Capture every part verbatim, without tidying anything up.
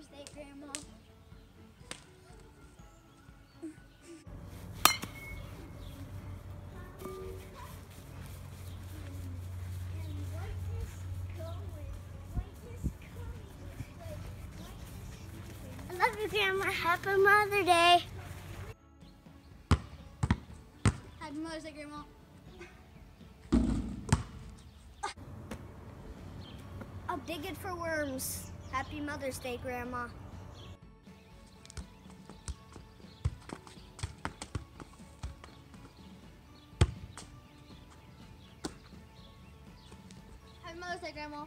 Mother's Day, Grandma. I love you, Grandma. Happy Mother's Day. Happy Mother's Day, Grandma. I'll dig it for worms. Happy Mother's Day, Grandma. Happy Mother's Day, Grandma.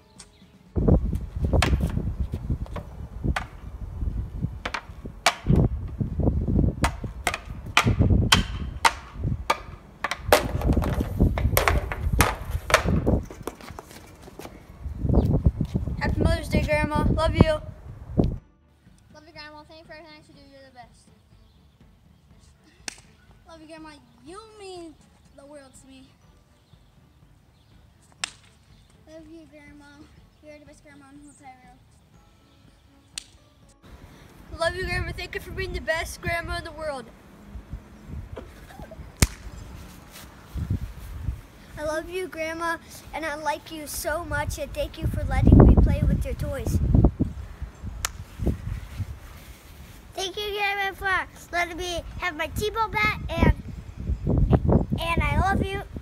Happy Mother's Day, Grandma. Love you. Love you, Grandma. Thank you for everything you do. You're the best. Love you, Grandma. You mean the world to me. Love you, Grandma. You're the best grandma in the whole entire world. Love you, Grandma. Thank you for being the best grandma in the world. I love you, Grandma, and I like you so much, and thank you for letting me play with your toys. Thank you, Grandma, for letting me have my T-ball bat, and and I love you.